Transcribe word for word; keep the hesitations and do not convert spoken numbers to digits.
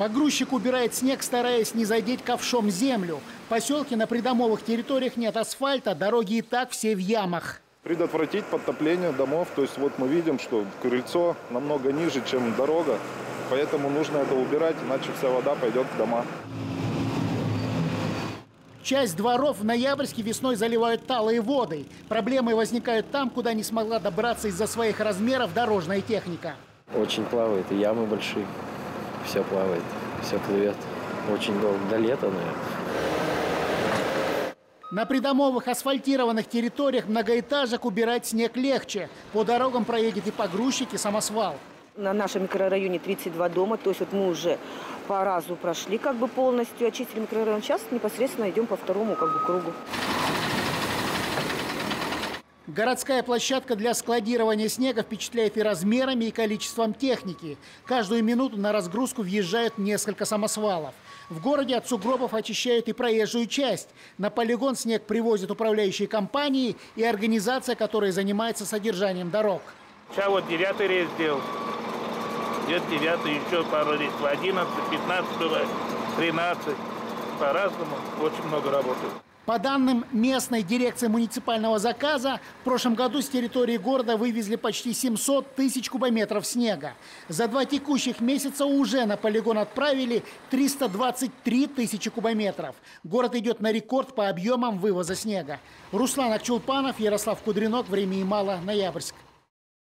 Погрузчик убирает снег, стараясь не задеть ковшом землю. В поселке на придомовых территориях нет асфальта, дороги и так все в ямах. Предотвратить подтопление домов. То есть вот мы видим, что крыльцо намного ниже, чем дорога. Поэтому нужно это убирать, иначе вся вода пойдет в дома. Часть дворов в Ноябрьске весной заливают талой водой. Проблемы возникают там, куда не смогла добраться из-за своих размеров дорожная техника. Очень плавает, и ямы большие. Все плавает, все плывет. Очень долго, до лета, наверное. На придомовых асфальтированных территориях многоэтажек убирать снег легче. По дорогам проедет и погрузчик, и самосвал. На нашем микрорайоне тридцать два дома, то есть вот мы уже по разу прошли как бы полностью, очистили микрорайон. Сейчас непосредственно идем по второму как бы кругу. Городская площадка для складирования снега впечатляет и размерами, и количеством техники. Каждую минуту на разгрузку въезжают несколько самосвалов. В городе от сугробов очищают и проезжую часть. На полигон снег привозят управляющие компании и организация, которая занимается содержанием дорог. Сейчас вот девятый рейс сделал. Где-то девятый, еще пару рейсов. одиннадцать, пятнадцать бывает, тринадцать. По-разному. Очень много работают. По данным местной дирекции муниципального заказа, в прошлом году с территории города вывезли почти семьсот тысяч кубометров снега. За два текущих месяца уже на полигон отправили триста двадцать три тысячи кубометров. Город идет на рекорд по объемам вывоза снега. Руслан Акчулпанов, Ярослав Кудринок. Время и мало. Ноябрьск.